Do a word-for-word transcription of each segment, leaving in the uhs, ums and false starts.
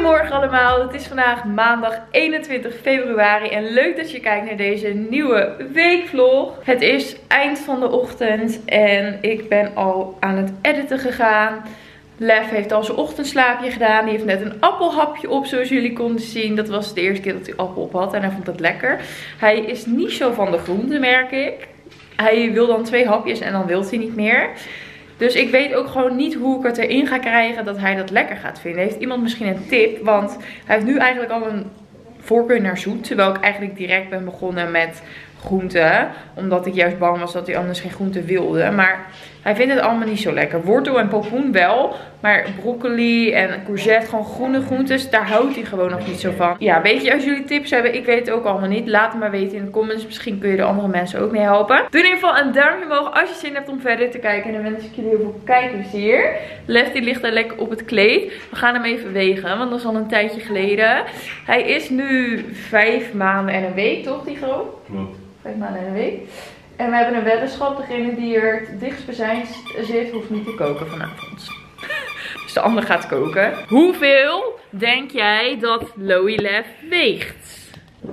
Goedemorgen allemaal, het is vandaag maandag eenentwintig februari en leuk dat je kijkt naar deze nieuwe weekvlog. Het is eind van de ochtend en ik ben al aan het editen gegaan. Lef heeft al zijn ochtendslaapje gedaan, die heeft net een appelhapje op zoals jullie konden zien. Dat was de eerste keer dat hij appel op had en hij vond het lekker. Hij is niet zo van de groenten, merk ik. Hij wil dan twee hapjes en dan wil hij niet meer. Dus ik weet ook gewoon niet hoe ik het erin ga krijgen dat hij dat lekker gaat vinden. Heeft iemand misschien een tip? Want hij heeft nu eigenlijk al een voorkeur naar zoet. Terwijl ik eigenlijk direct ben begonnen met groenten. Omdat ik juist bang was dat hij anders geen groenten wilde. Maar hij vindt het allemaal niet zo lekker. Wortel en pompoen wel. Maar broccoli en courgette, gewoon groene groentes, daar houdt hij gewoon nog niet zo van. Ja, weet je, als jullie tips hebben, ik weet het ook allemaal niet. Laat het maar weten in de comments. Misschien kun je de andere mensen ook mee helpen. Doe in ieder geval een duimpje omhoog als je zin hebt om verder te kijken. En dan wens ik jullie heel veel kijkplezier. Lef die ligt daar lekker op het kleed. We gaan hem even wegen, want dat is al een tijdje geleden. Hij is nu vijf maanden en een week, toch, Tigo? Klopt. Vijf maanden en een week. En we hebben een weddenschap. Degene die er het dichtstbijzijnd zit, hoeft niet te koken vanavond. Dus de ander gaat koken. Hoeveel denk jij dat Loey Lef weegt?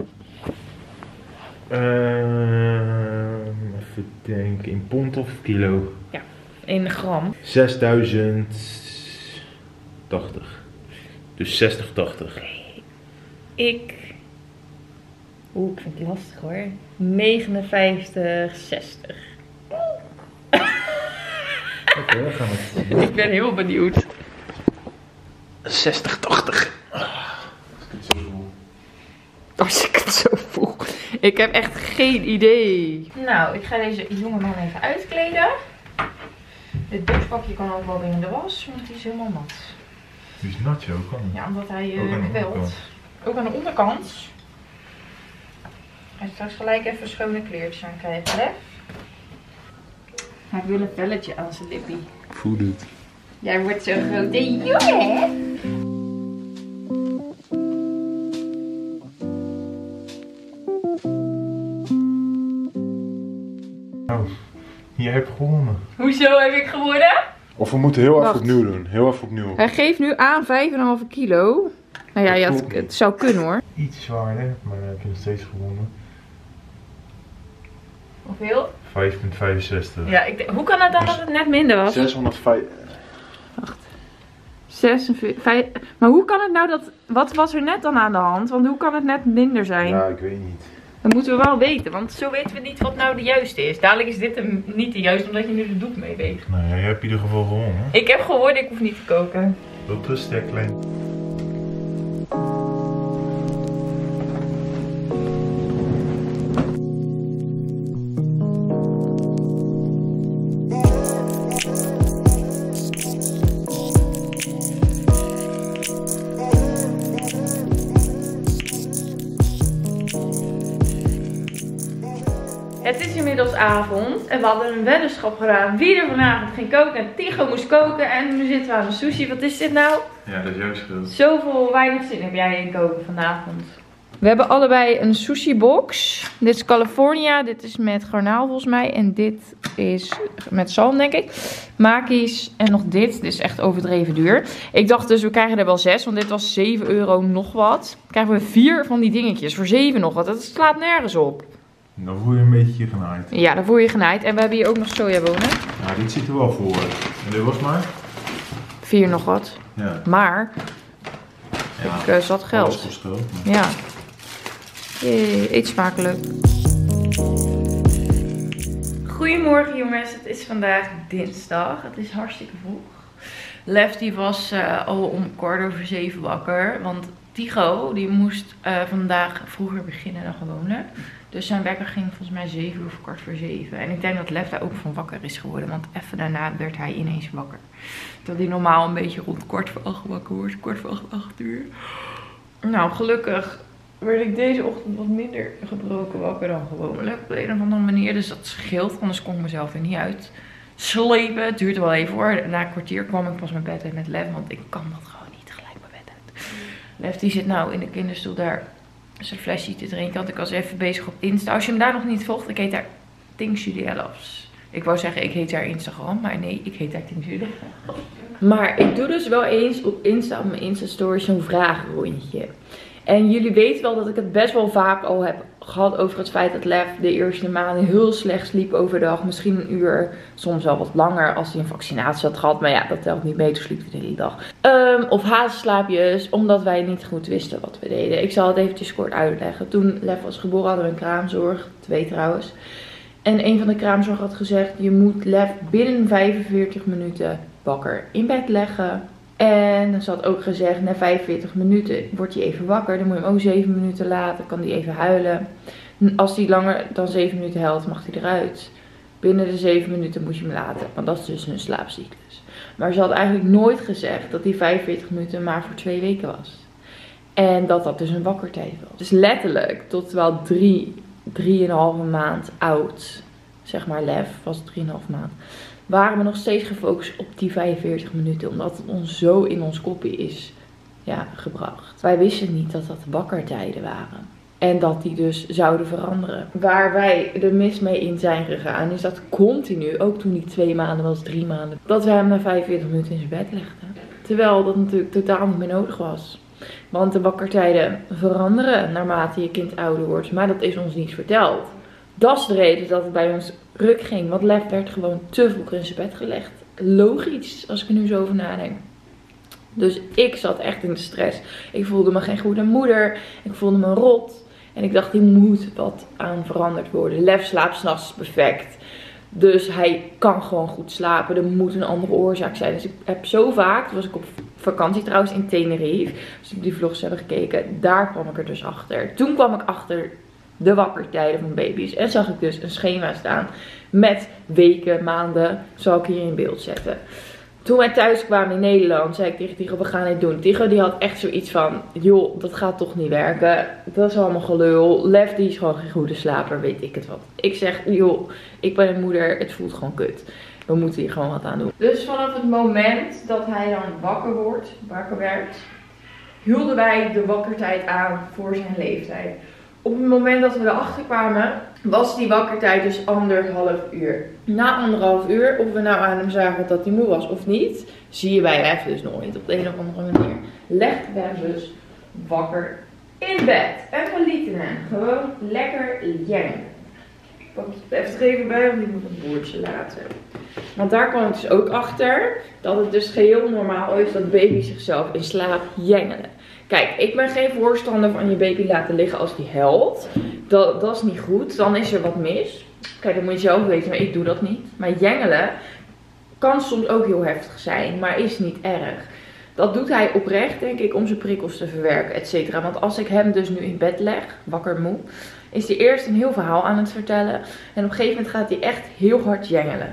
Uh, even denken. In pond of kilo? Ja, in gram. zesduizend tachtig. Dus zestig tachtig. Ik... Oeh, ik vind het lastig hoor. negenenvijftig zestig. Oké, okay, dan gaan we. Ik ben heel benieuwd. zestig tachtig. Als ik het zo voel. Ik heb echt geen idee. Nou, ik ga deze jongeman even uitkleden. Dit boxpakje kan ook wel weer in de was, want die is helemaal nat. Die is nat zo, kan niet. Ja, omdat hij uh, ook aan de kwelt. onderkant. Ook aan de onderkant. Hij straks gelijk even schone kleertjes aan krijgen, hè? Hij wil een velletje aan zijn lippie. Voel het. Jij wordt zo'n grote jongen, hè? Nou, jij hebt gewonnen. Hoezo heb ik gewonnen? Of we moeten heel even Wacht. opnieuw doen. Heel even opnieuw. Hij geeft nu aan vijf komma vijf kilo. Nou ja, ja het, het zou kunnen hoor. Iets zwaarder, maar dan heb je nog steeds gewonnen. Hoeveel? vijf komma vijfenzestig. Ja, ik denk, hoe kan het dan dat het net minder was? zeshonderdvijf. zesenveertig, vijf, maar hoe kan het nou dat... Wat was er net dan aan de hand? Want hoe kan het net minder zijn? Ja, ik weet niet. Dat moeten we wel weten, want zo weten we niet wat nou de juiste is. Dadelijk is dit hem niet de juiste, omdat je nu de doek meeweegt. Nou ja, je hebt in ieder geval gewonnen. Ik heb gehoord, ik hoef niet te koken. Tot rustig, klein. Het is inmiddels avond en we hadden een weddenschap gedaan wie er vanavond ging koken. En Tigo moest koken en nu zitten we aan de sushi. Wat is dit nou? Ja, dat is jouw schuld. Zoveel weinig zin heb jij in koken vanavond. We hebben allebei een sushi box. Dit is California, dit is met garnaal volgens mij. En dit is met zalm denk ik. Maki's en nog dit. Dit is echt overdreven duur. Ik dacht dus we krijgen er wel zes, want dit was zeven euro nog wat. Dan krijgen we vier van die dingetjes voor zeven nog wat. Dat slaat nergens op. Dan voel je een beetje genaaid. Ja, dan voel je genaaid. En we hebben hier ook nog sojabonen. Nou, dit ziet er wel voor uit. En dit was maar? Vier nog wat. Ja. Maar Ja. ik uh, zat geld. Alles kost geld. Maar... Ja. Jee, eet smakelijk. Goedemorgen jongens, het is vandaag dinsdag. Het is hartstikke vroeg. Lef die was uh, al om kwart over zeven wakker. Want Tigo die moest uh, vandaag vroeger beginnen dan gewoonlijk. Dus zijn wekker ging volgens mij zeven uur of kwart voor zeven. En ik denk dat Lef daar ook van wakker is geworden. Want even daarna werd hij ineens wakker. Dat hij normaal een beetje rond kwart voor acht wakker wordt. Kwart voor acht, acht uur. Nou, gelukkig werd ik deze ochtend wat minder gebroken wakker dan gewoonlijk. Op de een of andere manier. Dus dat scheelt. Anders kon ik mezelf er niet uit slepen. Het duurde wel even hoor. Na een kwartier kwam ik pas mijn bed uit met Lef. Want ik kan dat gewoon niet gelijk mijn bed uit. Lef die zit nou in de kinderstoel daar zijn flesje te drinken. Want ik was even bezig op Insta. Als je hem daar nog niet volgt, ik heet daar Things Julia Loves. Ik wou zeggen, ik heet haar Instagram, maar nee, ik heet haar Tinsude. Maar ik doe dus wel eens op Insta, op mijn Insta-story, zo'n vragenrondje. En jullie weten wel dat ik het best wel vaak al heb gehad over het feit dat Lef de eerste maanden heel slecht sliep overdag. Misschien een uur, soms wel wat langer als hij een vaccinatie had gehad. Maar ja, dat telt niet mee, toen sliep hij de hele dag. Um, of hazenslaapjes, omdat wij niet goed wisten wat we deden. Ik zal het eventjes kort uitleggen. Toen Lef was geboren hadden we een kraamzorg, twee trouwens. En een van de kraamzorg had gezegd, je moet Lef binnen vijfenveertig minuten wakker in bed leggen. En ze had ook gezegd, na vijfenveertig minuten wordt hij even wakker. Dan moet je hem ook zeven minuten laten, kan hij even huilen. Als hij langer dan zeven minuten huilt, mag hij eruit. Binnen de zeven minuten moet je hem laten, want dat is dus een slaapcyclus. Maar ze had eigenlijk nooit gezegd dat die vijfenveertig minuten maar voor twee weken was. En dat dat dus een wakkertijd was. Dus letterlijk tot wel drie, drieënhalve maand oud, zeg maar Lef, was het drieënhalve maand, waren we nog steeds gefocust op die vijfenveertig minuten. Omdat het ons zo in ons kopje is ja, gebracht. Wij wisten niet dat dat wakkertijden waren. En dat die dus zouden veranderen. Waar wij de mis mee in zijn gegaan is dat continu, ook toen die twee maanden was, drie maanden, dat we hem na vijfenveertig minuten in zijn bed legden. Terwijl dat natuurlijk totaal niet meer nodig was. Want de wakkertijden veranderen naarmate je kind ouder wordt. Maar dat is ons niet verteld. Dat is de reden dat het bij ons ruk ging. Want Lef werd gewoon te vroeg in zijn bed gelegd. Logisch, als ik er nu zo over nadenk. Dus ik zat echt in de stress. Ik voelde me geen goede moeder. Ik voelde me rot. En ik dacht, hier moet wat aan veranderd worden. Lef slaapt 's nachts perfect. Dus hij kan gewoon goed slapen. Er moet een andere oorzaak zijn. Dus ik heb zo vaak, toen was ik op vakantie trouwens in Tenerife. Dus ik die vlogs hebben gekeken. Daar kwam ik er dus achter. Toen kwam ik achter de wakkertijden van baby's. En zag ik dus een schema staan met weken, maanden. Zal ik hier in beeld zetten. Toen wij thuis kwamen in Nederland, zei ik tegen Tigo, we gaan dit doen. Tigo die had echt zoiets van, joh, dat gaat toch niet werken. Dat is allemaal gelul. Lef die is gewoon geen goede slaper, weet ik het wat. Ik zeg, joh, ik ben een moeder, het voelt gewoon kut. We moeten hier gewoon wat aan doen. Dus vanaf het moment dat hij dan wakker wordt, wakker werd, hielden wij de wakkertijd aan voor zijn leeftijd. Op het moment dat we erachter kwamen, was die wakkertijd dus anderhalf uur. Na anderhalf uur, of we nou aan hem zagen dat hij moe was of niet, zie je bij Lef dus nooit op de een of andere manier. Legden we hem dus wakker in bed. En we lieten hem gewoon lekker jengen. Ik pak het even er even bij, want die moet een boordje laten. Want daar kwam ik dus ook achter dat het dus geheel normaal is dat baby's zichzelf in slaap jengelen. Kijk, ik ben geen voorstander van je baby laten liggen als die huilt. Dat, dat is niet goed. Dan is er wat mis. Kijk, dat moet je zelf weten, maar ik doe dat niet. Maar jengelen kan soms ook heel heftig zijn, maar is niet erg. Dat doet hij oprecht, denk ik, om zijn prikkels te verwerken, et cetera. Want als ik hem dus nu in bed leg, wakker moe, is hij eerst een heel verhaal aan het vertellen. En op een gegeven moment gaat hij echt heel hard jengelen.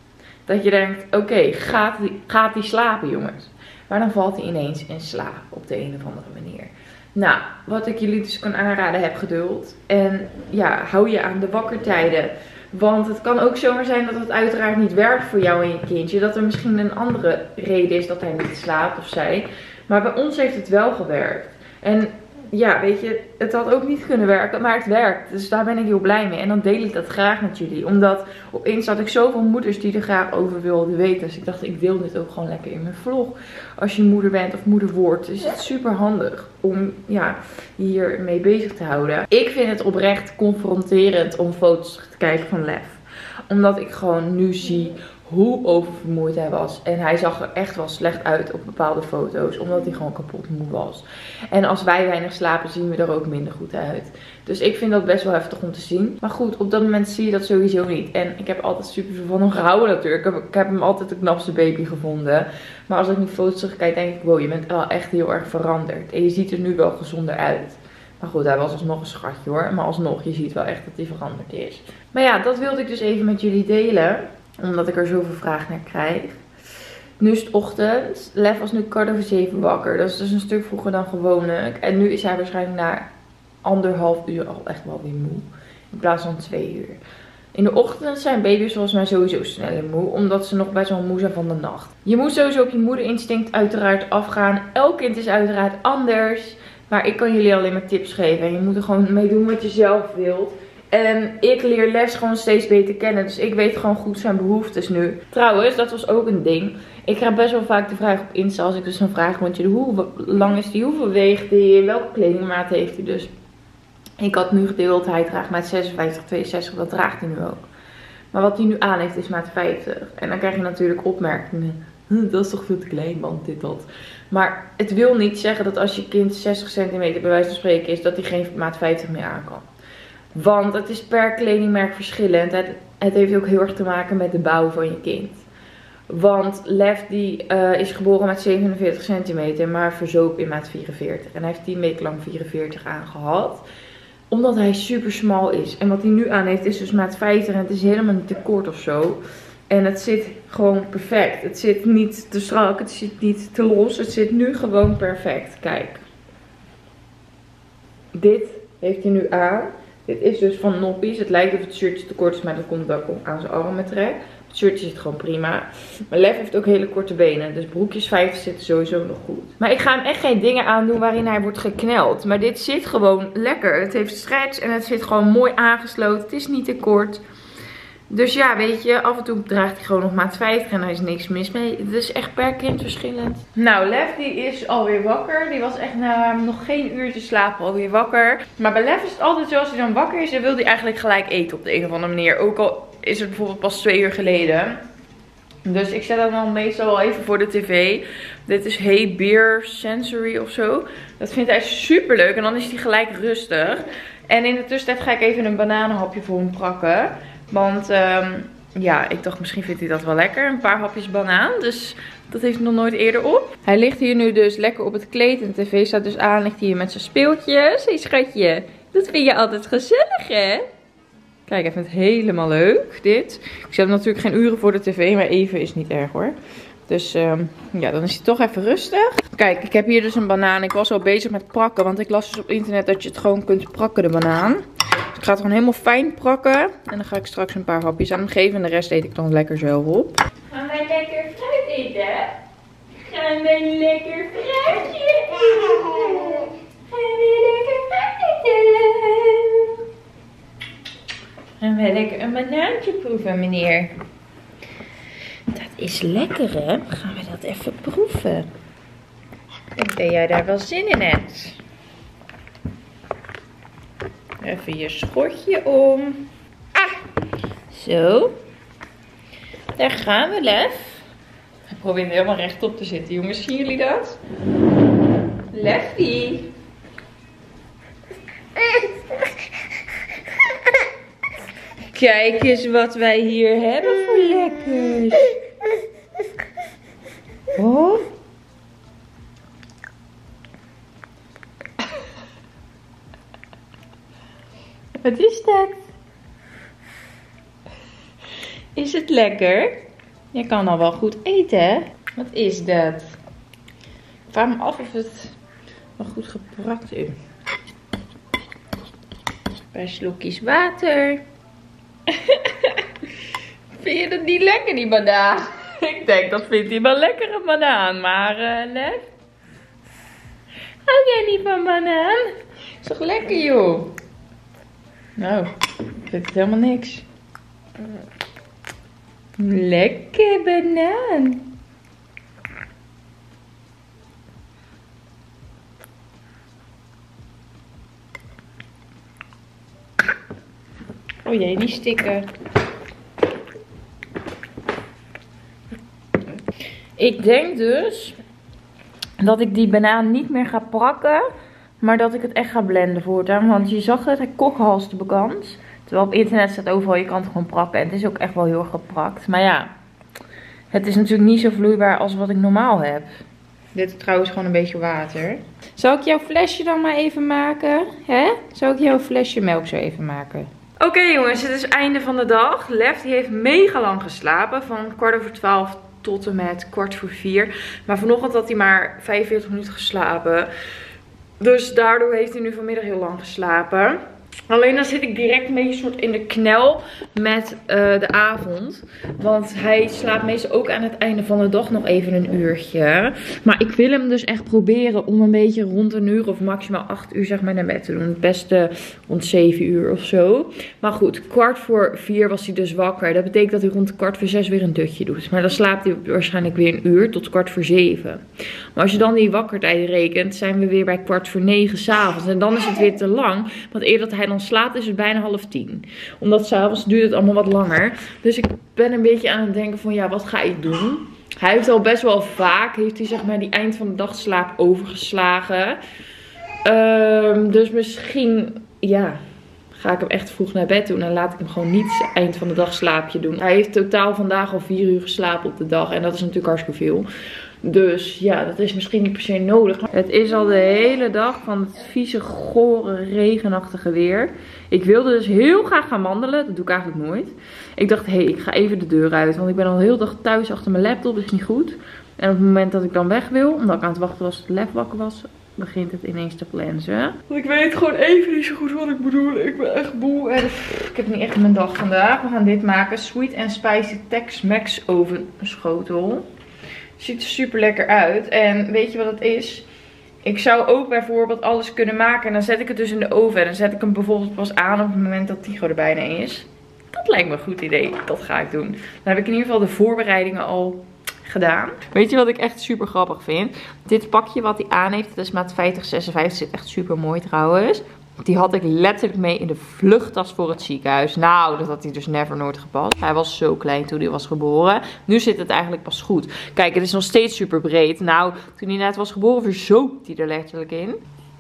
Dat je denkt, oké, okay, gaat hij gaat hij slapen, jongens? Maar dan valt hij ineens in slaap op de een of andere manier. Nou, wat ik jullie dus kan aanraden, heb geduld. En ja, hou je aan de wakkertijden. Want het kan ook zomaar zijn dat het uiteraard niet werkt voor jou en je kindje. Dat er misschien een andere reden is dat hij niet slaapt of zij. Maar bij ons heeft het wel gewerkt. En ja, weet je, het had ook niet kunnen werken, maar het werkt. Dus daar ben ik heel blij mee. En dan deel ik dat graag met jullie. Omdat opeens had ik zoveel moeders die er graag over wilden weten. Dus ik dacht, ik deel dit ook gewoon lekker in mijn vlog. Als je moeder bent of moeder wordt, is het super handig om ja, hier mee bezig te houden. Ik vind het oprecht confronterend om foto's te kijken van Lef. Omdat ik gewoon nu zie hoe oververmoeid hij was. En hij zag er echt wel slecht uit op bepaalde foto's. Omdat hij gewoon kapot moe was. En als wij weinig slapen, zien we er ook minder goed uit. Dus ik vind dat best wel heftig om te zien. Maar goed, op dat moment zie je dat sowieso niet. En ik heb altijd super veel van hem gehouden natuurlijk. Ik heb, ik heb hem altijd de knapste baby gevonden. Maar als ik nu foto's terugkijk, denk ik, wow, je bent wel echt heel erg veranderd. En je ziet er nu wel gezonder uit. Maar goed, hij was alsnog een schatje hoor. Maar alsnog, je ziet wel echt dat hij veranderd is. Maar ja, dat wilde ik dus even met jullie delen. Omdat ik er zoveel vraag naar krijg. Nu is het ochtend. Lef was nu kwart over zeven wakker. Dat is dus een stuk vroeger dan gewoonlijk. En nu is hij waarschijnlijk na anderhalf uur al echt wel weer moe. In plaats van twee uur. In de ochtend zijn baby's volgens mij sowieso sneller moe. Omdat ze nog best wel moe zijn van de nacht. Je moet sowieso op je moederinstinct uiteraard afgaan. Elk kind is uiteraard anders. Maar ik kan jullie alleen maar tips geven. En je moet er gewoon mee doen wat je zelf wilt. En ik leer Les gewoon steeds beter kennen. Dus ik weet gewoon goed zijn behoeftes nu. Trouwens, dat was ook een ding. Ik krijg best wel vaak de vraag op Insta als ik dus een vraag want je, hoe lang is die, hoeveel weegt die, welke kledingmaat heeft hij dus. Ik had nu gedeeld, hij draagt maat zesenvijftig, tweeënzestig, dat draagt hij nu ook. Maar wat hij nu aan heeft is maat vijftig. En dan krijg je natuurlijk opmerkingen. Dat is toch veel te klein, want dit, dat. Maar het wil niet zeggen dat als je kind zestig centimeter bij wijze van spreken is, dat hij geen maat vijftig meer aan kan. Want het is per kledingmerk verschillend. Het, het heeft ook heel erg te maken met de bouw van je kind. Want Lef die uh, is geboren met zevenenveertig centimeter, maar verzoop in maat vierenveertig. En hij heeft tien weken lang vierenveertig aangehad. Omdat hij super smal is. En wat hij nu aan heeft is dus maat vijftig en het is helemaal niet te kort of zo. En het zit gewoon perfect. Het zit niet te strak, het zit niet te los. Het zit nu gewoon perfect. Kijk. Dit heeft hij nu aan. Dit is dus van Noppies. Het lijkt of het shirtje te kort is, maar dat komt dat ik aan zijn armen trek. Het shirtje zit gewoon prima. Maar Lef heeft ook hele korte benen. Dus broekjes vijftig zitten sowieso nog goed. Maar ik ga hem echt geen dingen aandoen waarin hij wordt gekneld. Maar dit zit gewoon lekker. Het heeft stretch en het zit gewoon mooi aangesloten. Het is niet te kort. Dus ja, weet je, af en toe draagt hij gewoon nog maat vijftig en daar is niks mis mee. Het is echt per kind verschillend. Nou, Lef die is alweer wakker. Die was echt na nog geen uurtje slapen alweer wakker. Maar bij Lef is het altijd zo, als hij dan wakker is, dan wil hij eigenlijk gelijk eten op de een of andere manier. Ook al is het bijvoorbeeld pas twee uur geleden. Dus ik zet dat dan meestal wel even voor de tv. Dit is Hey Beer Sensory of zo. Dat vindt hij super leuk en dan is hij gelijk rustig. En in de tussentijd ga ik even een bananenhapje voor hem prakken. Want um, ja, ik dacht misschien vindt hij dat wel lekker. Een paar hapjes banaan. Dus dat heeft hij nog nooit eerder op. Hij ligt hier nu dus lekker op het kleed. En de tv staat dus aan. Ligt hier met zijn speeltjes. Hé schatje. Dat vind je altijd gezellig hè? Kijk, hij vindt het helemaal leuk dit. Ik zet natuurlijk geen uren voor de tv. Maar even is niet erg hoor. Dus um, ja, dan is hij toch even rustig. Kijk, ik heb hier dus een banaan. Ik was al bezig met prakken. Want ik las dus op internet dat je het gewoon kunt prakken, de banaan. Ik ga het gewoon helemaal fijn prakken. En dan ga ik straks een paar hapjes aan hem geven. En de rest eet ik dan lekker zelf op. Gaan wij lekker fruit eten? Gaan wij lekker fruit eten? Gaan wij lekker fruit eten? Gaan wij lekker een banaantje proeven, meneer? Dat is lekker, hè? Gaan we dat even proeven? Ik denk jij daar wel zin in hebt. Even je schortje om. Ah, zo. Daar gaan we, Lef. Hij probeert helemaal rechtop te zitten, jongens. Zien jullie dat? Leffie. Kijk eens wat wij hier hebben voor lekkers. Oh. Wat is dat? Is het lekker? Je kan al wel goed eten, hè? Wat is dat? Ik vraag me af of het wel goed geprakt is. Een paar slokjes water. Vind je dat niet lekker, die banaan? Ik denk, dat vindt hij wel lekker, een banaan. Maar, uh, Lef? Hou jij niet van banaan? Is toch lekker, joh? Nou, ik vind het helemaal niks. Lekker banaan. Oh jee, niet stikken. Ik denk dus dat ik die banaan niet meer ga prakken. Maar dat ik het echt ga blenden voortaan. Want je zag het, hij kokhalste bekant. Terwijl op internet staat overal, je kan het gewoon prakken. En het is ook echt wel heel erg geprakt. Maar ja, het is natuurlijk niet zo vloeibaar als wat ik normaal heb. Dit is trouwens gewoon een beetje water. Zal ik jouw flesje dan maar even maken? Hè? Zal ik jouw flesje melk zo even maken? Oké okay, jongens, het is einde van de dag. Lef die heeft mega lang geslapen. Van kwart over twaalf tot en met kwart voor vier. Maar vanochtend had hij maar vijfenveertig minuten geslapen. Dus daardoor heeft hij nu vanmiddag heel lang geslapen. Alleen dan zit ik direct mee een soort in de knel met uh, de avond. Want hij slaapt meestal ook aan het einde van de dag nog even een uurtje. Maar ik wil hem dus echt proberen om een beetje rond een uur of maximaal acht uur zeg maar naar bed te doen. Het beste rond zeven uur of zo. Maar goed, kwart voor vier was hij dus wakker. Dat betekent dat hij rond kwart voor zes weer een dutje doet. Maar dan slaapt hij waarschijnlijk weer een uur tot kwart voor zeven. Maar als je dan die wakkertijd rekent, zijn we weer bij kwart voor negen 's avonds. En dan is het weer te lang. Want eerder dat hij dan slaapt is het bijna half tien. Omdat 's avonds duurt het allemaal wat langer. Dus ik ben een beetje aan het denken van ja, wat ga ik doen? Hij heeft al best wel vaak, heeft hij zeg maar die eind van de dag slaap overgeslagen. Um, dus misschien, ja, ga ik hem echt vroeg naar bed doen. En laat ik hem gewoon niet het eind van de dag slaapje doen. Hij heeft totaal vandaag al vier uur geslapen op de dag. En dat is natuurlijk hartstikke veel. Dus ja, dat is misschien niet per se nodig. Het is al de hele dag van het vieze, gore, regenachtige weer. Ik wilde dus heel graag gaan wandelen. Dat doe ik eigenlijk nooit. Ik dacht, hé, hey, ik ga even de deur uit. Want ik ben al de hele dag thuis achter mijn laptop. Dat is niet goed. En op het moment dat ik dan weg wil, omdat ik aan het wachten was tot Lef wakker was, begint het ineens te plensen. Want ik weet gewoon even niet zo goed wat ik bedoel. Ik ben echt moe. En ik heb niet echt mijn dag vandaag. We gaan dit maken. Sweet and Spicy Tex-Mex oven schotel. Ziet er super lekker uit. En weet je wat het is? Ik zou ook bijvoorbeeld alles kunnen maken. En dan zet ik het dus in de oven. En dan zet ik hem bijvoorbeeld pas aan op het moment dat Tigo er bijna is. Dat lijkt me een goed idee. Dat ga ik doen. Dan heb ik in ieder geval de voorbereidingen al gedaan. Weet je wat ik echt super grappig vind? Dit pakje wat hij aan heeft. Dat is maat vijftig zesenvijftig. Zit echt super mooi trouwens. Die had ik letterlijk mee in de vluchttas voor het ziekenhuis. Nou, dat had hij dus never nooit gepast. Hij was zo klein toen hij was geboren. Nu zit het eigenlijk pas goed. Kijk, het is nog steeds super breed. Nou, toen hij net was geboren, verzoopt hij er letterlijk in.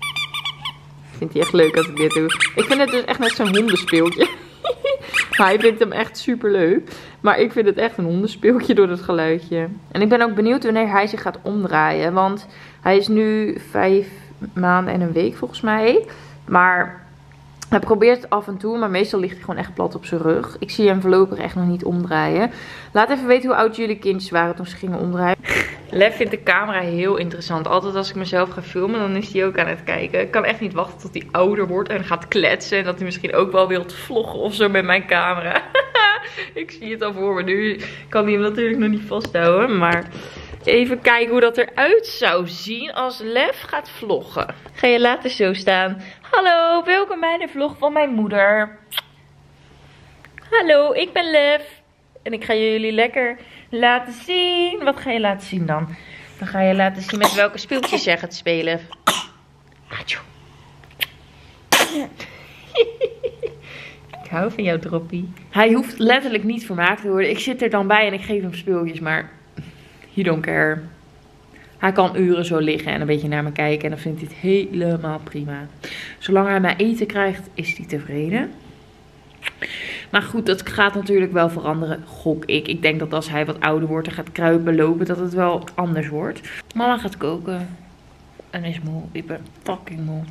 Vindt hij echt leuk als ik dit doe. Ik vind het dus echt net zo'n hondenspeeltje. Maar hij vindt hem echt super leuk. Maar ik vind het echt een hondenspeeltje door het geluidje. En ik ben ook benieuwd wanneer hij zich gaat omdraaien. Want hij is nu vijf maanden en een week volgens mij. Maar hij probeert het af en toe, maar meestal ligt hij gewoon echt plat op zijn rug. Ik zie hem voorlopig echt nog niet omdraaien. Laat even weten hoe oud jullie kindjes waren toen ze gingen omdraaien. Lef vindt de camera heel interessant. Altijd als ik mezelf ga filmen, dan is hij ook aan het kijken. Ik kan echt niet wachten tot hij ouder wordt en gaat kletsen. En dat hij misschien ook wel wilt vloggen of zo met mijn camera. Ik zie het al voor me. Nu kan hij hem natuurlijk nog niet vasthouden, maar even kijken hoe dat eruit zou zien als Lef gaat vloggen. Ga je later zo staan. Hallo, welkom bij de vlog van mijn moeder. Hallo, ik ben Lef. En ik ga jullie lekker laten zien. Wat ga je laten zien dan? Dan ga je laten zien met welke speeltjes jij gaat spelen. Ik hou van jou, droppie. Hij hoeft letterlijk niet vermaakt te worden. Ik zit er dan bij en ik geef hem speeltjes, maar he don't care. Hij kan uren zo liggen en een beetje naar me kijken en dan vindt hij het helemaal prima. Zolang hij mijn eten krijgt, is hij tevreden. Maar goed, dat gaat natuurlijk wel veranderen, gok ik. Ik denk dat als hij wat ouder wordt en gaat kruipen, lopen, dat het wel anders wordt. Mama gaat koken en is moe. Ik ben fucking moe.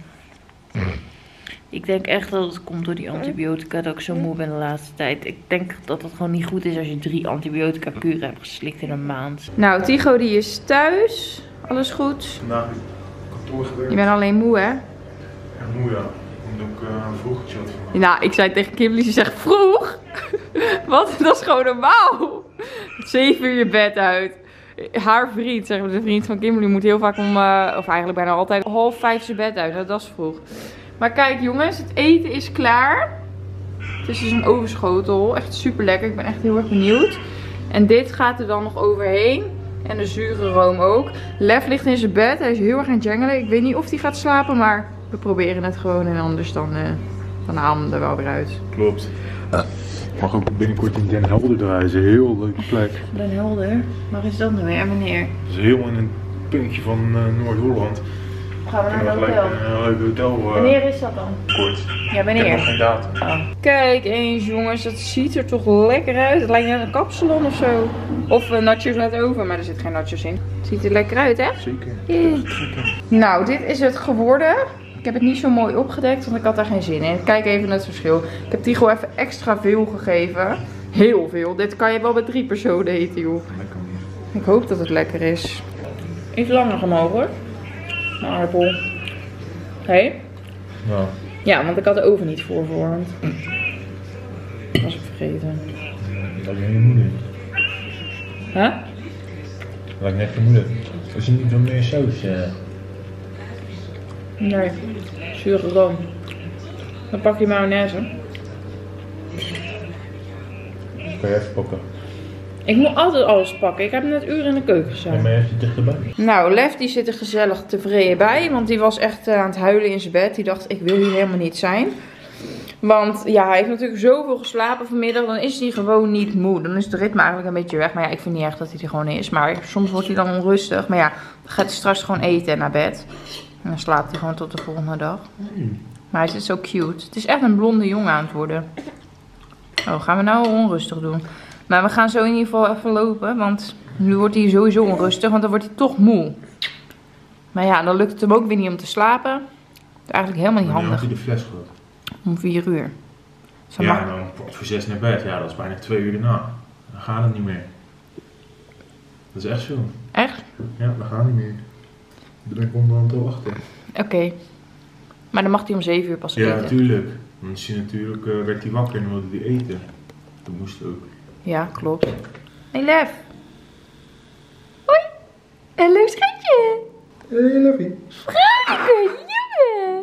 Ik denk echt dat het komt door die antibiotica dat ik zo moe ben de laatste tijd. Ik denk dat het gewoon niet goed is als je drie antibiotica kuren hebt geslikt in een maand. Nou, Tigo die is thuis. Alles goed? Nou, kantoor gewerkt. Je bent alleen moe, hè? Ja, moe ja. Omdat ik uh, vroeg gechillt van. Nou, ik zei tegen Kimberly, ze zegt vroeg? Wat? Dat is gewoon normaal. Zeven uur je bed uit. Haar vriend, zeg maar, de vriend van Kimberly, moet heel vaak om, uh, of eigenlijk bijna altijd, half vijf zijn bed uit. Nou, dat is vroeg. Maar kijk jongens, het eten is klaar. Het is dus een ovenschotel. Echt super lekker. Ik ben echt heel erg benieuwd. En dit gaat er dan nog overheen. En de zure room ook. Lef ligt in zijn bed. Hij is heel erg aan het jangelen. Ik weet niet of hij gaat slapen, maar we proberen het gewoon. En anders dan, uh, dan halen we er wel weer uit. Klopt. Uh. Mag ook binnenkort in Den Helder draaien. Dat is een heel leuke plek. Den Helder? Waar is dat nou weer? Meneer? Dat is helemaal in een puntje van uh, Noord-Holland. Gaan we naar een hotel? Een leuk hotel. Uh, wanneer is dat dan? Kort. Ja, wanneer? Ik heb nog geen datum. Oh. Kijk eens jongens, dat ziet er toch lekker uit. Het lijkt net een kapsalon of zo. Of uh, nachos net over, maar er zit geen nachos in. Het ziet er lekker uit, hè? Zeker. Yeah. Nou, dit is het geworden. Ik heb het niet zo mooi opgedekt, want ik had daar geen zin in. Kijk even naar het verschil. Ik heb Tigo even extra veel gegeven. Heel veel. Dit kan je wel met drie personen eten, joh. Lekker meer. Ik hoop dat het lekker is. Iets langer gemogen hoor. Een aardappel. Hé? Hey? Ja. Ja, want ik had de oven niet voorverwarmd. Dat was ik vergeten. Dat is je moeder. Huh? Dat lijkt net je moeder. Als je niet wat meer saus. Uh... Nee, zure room. Dan pak je mayonaise. Kan je even pakken? Ik moet altijd alles pakken. Ik heb net uren in de keuken gestaan. Ja, maar even dichterbij. Nou, Lef die zit er gezellig tevreden bij. Want die was echt uh, aan het huilen in zijn bed. Die dacht, ik wil hier helemaal niet zijn. Want ja, hij heeft natuurlijk zoveel geslapen vanmiddag. Dan is hij gewoon niet moe. Dan is de ritme eigenlijk een beetje weg. Maar ja, ik vind niet echt dat hij er gewoon is. Maar soms wordt hij dan onrustig. Maar ja, dan gaat hij straks gewoon eten en naar bed. En dan slaapt hij gewoon tot de volgende dag. Mm. Maar hij is zo cute. Het is echt een blonde jongen aan het worden. Oh, gaan we nou onrustig doen? Maar we gaan zo in ieder geval even lopen. Want nu wordt hij sowieso onrustig. Want dan wordt hij toch moe. Maar ja, dan lukt het hem ook weer niet om te slapen. Dat is eigenlijk helemaal niet handig. Wanneer had hij de fles gehad? Om vier uur. Zo Ja, mag... dan kwart voor zes naar bed. Ja, dat is bijna twee uur daarna. Dan gaat het niet meer. Dat is echt zo. Echt? Ja, dat gaat niet meer. Daar ben ik onderhand al achter. Oké. Okay. Maar dan mag hij om zeven uur pas Ja, eten. natuurlijk. Dan is hij natuurlijk, uh, werd hij wakker en dan wilde hij eten. Dat moest ook. Ja, klopt. Hey Lef. Hoi. Hallo schatje. Hey, Leffie. Schatje, jongen.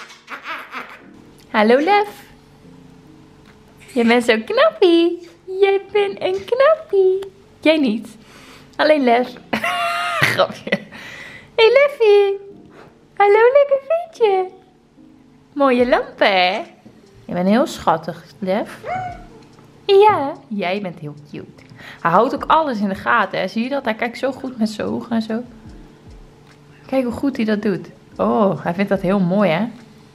Hallo Lef. Jij bent zo knappie. Jij bent een knappie. Jij niet. Alleen Lef. Grapje. Hey Leffie. Hallo lekker vriendje. Mooie lampen hè. Je bent heel schattig Lef. Ja, jij bent heel cute. Hij houdt ook alles in de gaten hè. Zie je dat? Hij kijkt zo goed met zijn ogen en zo. Kijk hoe goed hij dat doet. Oh, hij vindt dat heel mooi hè.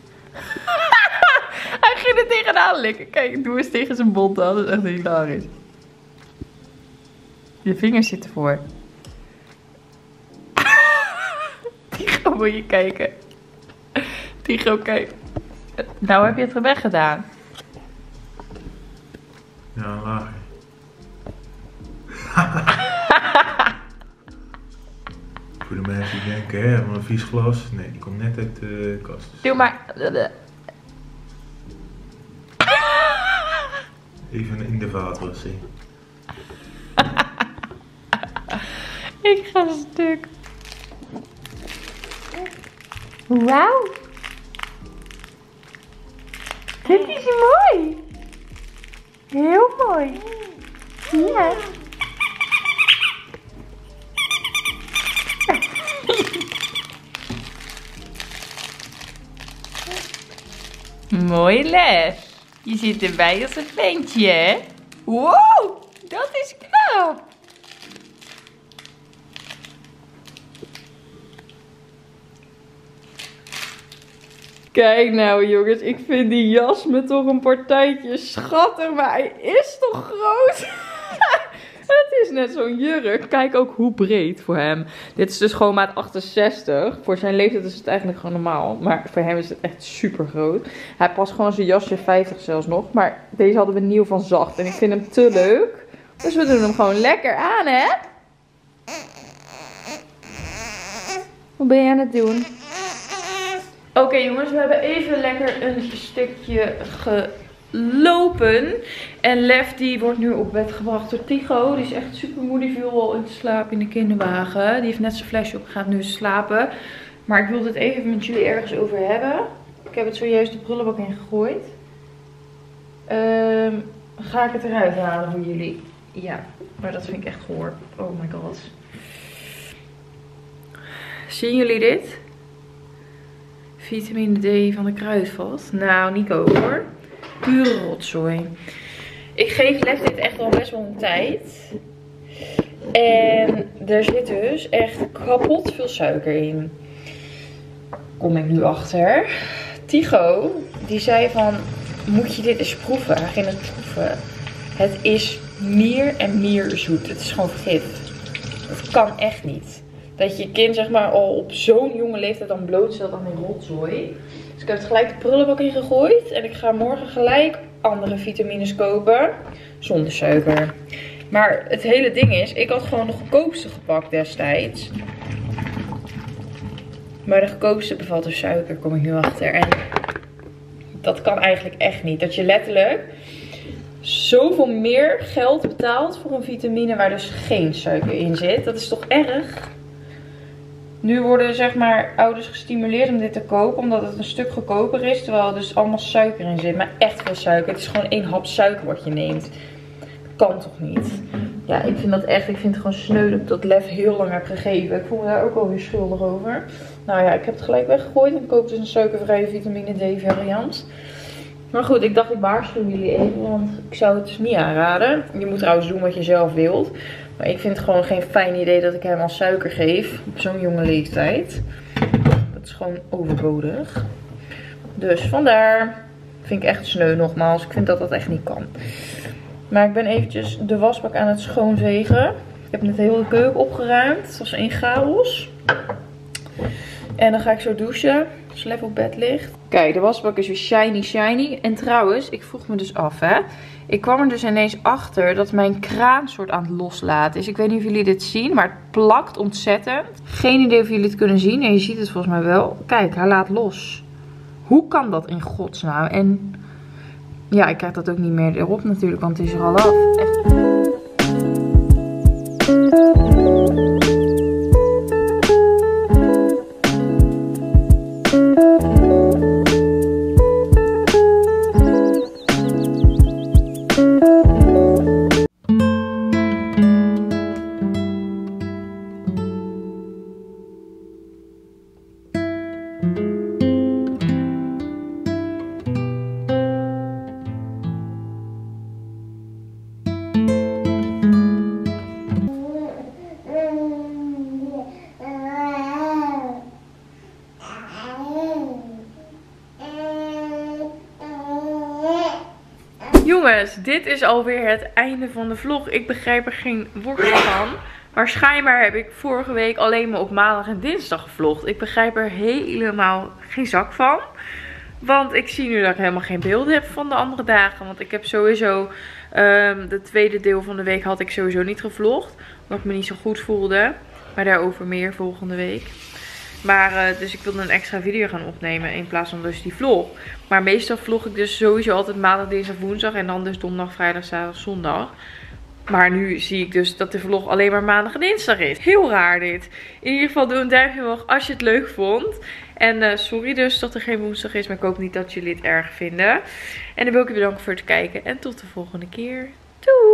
Hij ging er tegenaan likken. Kijk, doe eens tegen zijn bont aan. Dat is echt hilarisch. Je vingers zitten voor. Tigo, moet je kijken. Tigo, kijk. Nou heb je het er weggedaan. Ja, een laagje. Voor de mensen die denken, hè, maar een vies glas. Nee, die komt net uit de kast. Doe maar. Even in de vaatwasser. Ik ga stuk. Wauw. Dit is mooi. Heel mooi. Ja. Mooi Lef. Je zit erbij als een ventje, hè? Wow, dat is knap. Kijk nou jongens, ik vind die jas me toch een partijtje schattig, maar hij is toch groot? Het is net zo'n jurk. Kijk ook hoe breed voor hem. Dit is dus gewoon maat achtenzestig. Voor zijn leeftijd is het eigenlijk gewoon normaal. Maar voor hem is het echt super groot. Hij past gewoon zijn jasje vijftig zelfs nog. Maar deze hadden we nieuw van zacht. En ik vind hem te leuk. Dus we doen hem gewoon lekker aan, hè? Wat ben je aan het doen? Oké okay, jongens, we hebben even lekker een stukje gelopen. En Lef die wordt nu op bed gebracht door Tigo. Die is echt super moe, die viel al in te slapen in de kinderwagen. Die heeft net zijn flesje op, gaat nu slapen. Maar ik wilde het even met jullie ergens over hebben. Ik heb het zojuist de prullenbak in gegooid. Um, ga ik het eruit halen voor jullie? Ja, maar dat vind ik echt goor. Oh my god. Zien jullie dit? Vitamine D van de kruidvat. Nou, niet ook hoor. Pure rotzooi. Ik geef Lef dit echt al best wel een tijd. En er zit dus echt kapot veel suiker in. Kom ik nu achter. Tigo, die zei van, moet je dit eens proeven? Hij ging het proeven. Het is meer en meer zoet. Het is gewoon gif. Dat kan echt niet. Dat je kind zeg maar al op zo'n jonge leeftijd dan blootstelt aan die rotzooi. Dus ik heb het gelijk de prullenbak in gegooid. En ik ga morgen gelijk andere vitamines kopen. Zonder suiker. Maar het hele ding is, ik had gewoon de goedkoopste gepakt destijds. Maar de goedkoopste bevat dus suiker, kom ik nu achter. En dat kan eigenlijk echt niet. Dat je letterlijk zoveel meer geld betaalt voor een vitamine waar dus geen suiker in zit. Dat is toch erg? Nu worden zeg maar ouders gestimuleerd om dit te kopen, omdat het een stuk goedkoper is, terwijl er dus allemaal suiker in zit. Maar echt veel suiker. Het is gewoon één hap suiker wat je neemt. Kan toch niet? Ja, ik vind dat echt, ik vind het gewoon sneu dat ik dat lef heel lang heb gegeven. Ik voel me daar ook alweer schuldig over. Nou ja, ik heb het gelijk weggegooid en ik koop dus een suikervrije vitamine D variant. Maar goed, ik dacht ik waarschuw jullie even, want ik zou het dus niet aanraden. Je moet trouwens doen wat je zelf wilt. Maar ik vind het gewoon geen fijn idee dat ik hem al suiker geef op zo'n jonge leeftijd. Dat is gewoon overbodig. Dus vandaar, vind ik echt sneu nogmaals. Ik vind dat dat echt niet kan. Maar ik ben eventjes de wasbak aan het schoonvegen. Ik heb net heel de keuken opgeruimd. Het was één chaos. En dan ga ik zo douchen. Als Lef op bed ligt. Kijk, de wasbak is weer shiny shiny. En trouwens, ik vroeg me dus af hè. Ik kwam er dus ineens achter dat mijn kraan soort aan het loslaten is. Ik weet niet of jullie dit zien, maar het plakt ontzettend. Geen idee of jullie het kunnen zien. En je ziet het volgens mij wel. Kijk, hij laat los. Hoe kan dat in godsnaam? En ja, ik krijg dat ook niet meer erop natuurlijk, want het is er al af. Echt. Jongens, dit is alweer het einde van de vlog. Ik begrijp er geen woord van. Maar schijnbaar heb ik vorige week alleen maar op maandag en dinsdag gevlogd. Ik begrijp er helemaal geen zak van. Want ik zie nu dat ik helemaal geen beelden heb van de andere dagen. Want ik heb sowieso, um, de tweede deel van de week had ik sowieso niet gevlogd. Omdat ik me niet zo goed voelde. Maar daarover meer volgende week. Maar uh, dus ik wilde een extra video gaan opnemen in plaats van dus die vlog. Maar meestal vlog ik dus sowieso altijd maandag, dinsdag, woensdag. En dan dus donderdag, vrijdag, zaterdag, zondag. Maar nu zie ik dus dat de vlog alleen maar maandag en dinsdag is. Heel raar dit. In ieder geval doe een duimpje omhoog als je het leuk vond. En uh, sorry dus dat er geen woensdag is. Maar ik hoop niet dat jullie het erg vinden. En dan wil ik je bedanken voor het kijken. En tot de volgende keer. Doei!